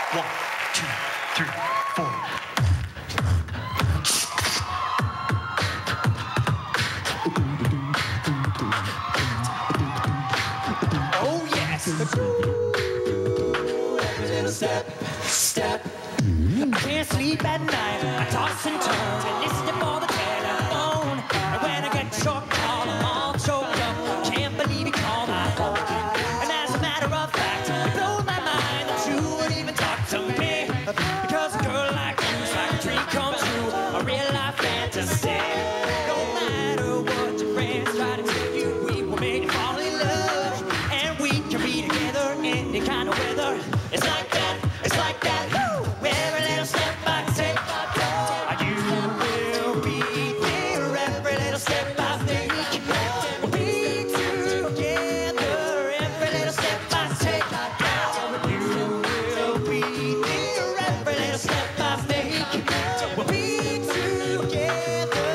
1, 2, 3, 4. Oh yes. Every little step, step. I can't sleep at night. I toss and turn and listen for the telephone. And when I get your call, I'm all choked up. Can't believe you called my phone. And as a matter of fact, it blows my mind that you would even talk to me. Because a girl like you's like a dream come true, a real life fantasy. No matter what your friends try to tell you, we will make you fall in love. And we can be together in any kind of weather. It's like that, it's like that. Woo! Every little step I take, you will be there. Every little step I make, we'll be together. Every little step I take, you will be there. Every little step I make, we'll be together.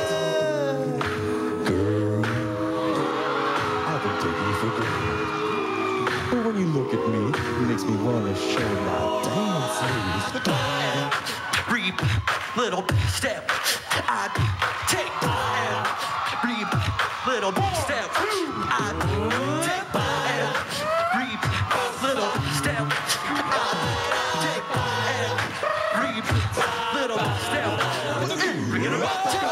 Girl, I've been taking you for granted. But when you look at me, it makes me want to show my dances. Reap, little step, I take and reap, little step, I take and reap, little step, I take and reap, little step. Bring it up.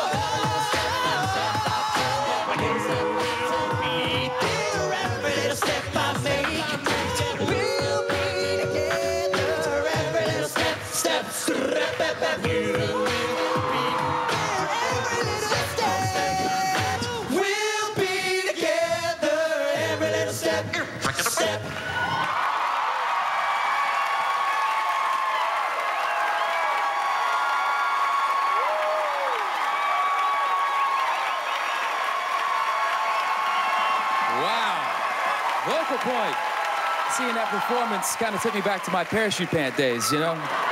Every little step I make, we'll be together. Every little step, step, you will be every little step. We'll be together. Every little step, step. Wow. Vocal point. Seeing that performance kind of took me back to my parachute pant days, you know?